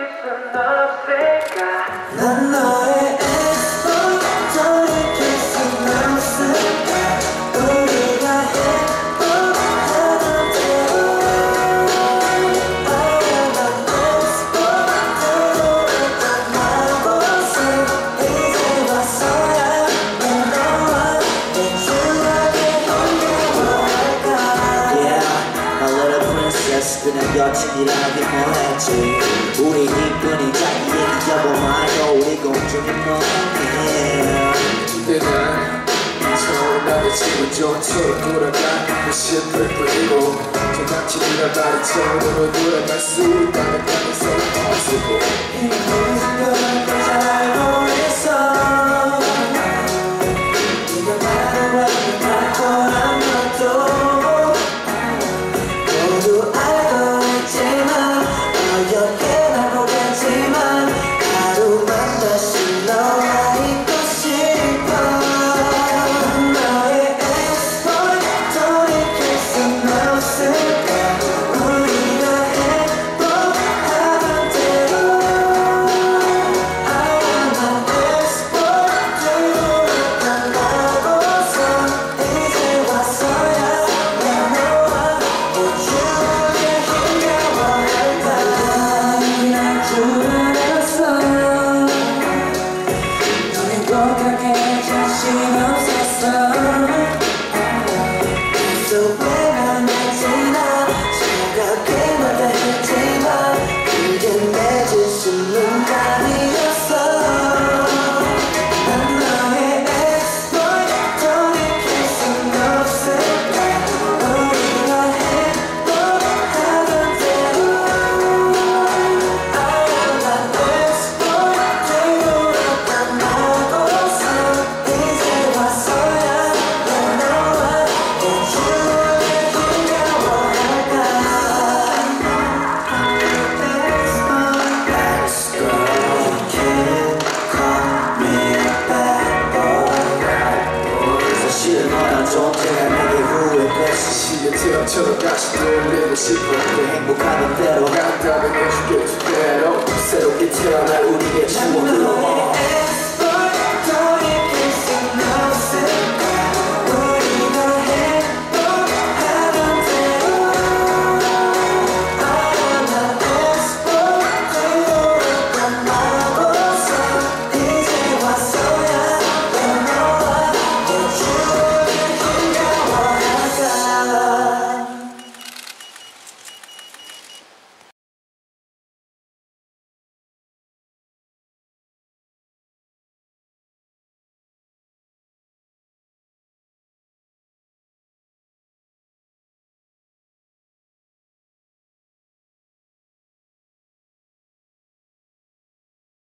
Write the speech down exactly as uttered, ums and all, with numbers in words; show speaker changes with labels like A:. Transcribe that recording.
A: 난 너의 엑스보이 돌이킬 순 없을까 우리가 행복하던 대로 난 엑스보이 돌아갔던 나곳에 이제 와서야 내 너와 내 추억에 흥겨워할까
B: Yeah, my little princess 그냥 여친이라기 뭐했지 우리 이쁜이 자기 얘기 여보마요 우리 공주는 뭐해
C: 근데 난 처음 남자친구 좀 서로 돌아가 싶을 뿐이고 저 남친이란 말이 처음으로 돌아갈 수 있다는 가능성이 없고
A: 이 모든 걸 잘 알고 있어 네가 나를 왜 거란 것도 모두 알고 있지만 어렵게 날 보겠지만 하루만 다시 너와 있고 싶어 너의 엑스보이 돌이킬 순 없을까 우리가 행복하던 대로 난 엑스보이 돌아갔던 나곳에 이제 와서야 내 너와 내 추억에 힘겨워할까 날 불안했어 넌 행복하게 자신 없었어 계속 외면했지나 차갑게 말했지만 그게 맺을 수는 아니었어 난 너의 엑스보이 돌이킬 순 없을까 우리가 행복하던 대로 난 엑스보이 돌아갔던 나곳에 이제 와서야 내 너와 내 추억에 힘겨워할까 Let's go You can't call me bad boy
B: 사실은 너란 존재가 내게 후회됐어
C: 시계처럼 다시 돌리고 싶어
B: 그 행복하던 대로
C: 간다면 해줄게 두 배로 새롭게 태어날 우리의
A: 난
C: 추억으로
A: 너의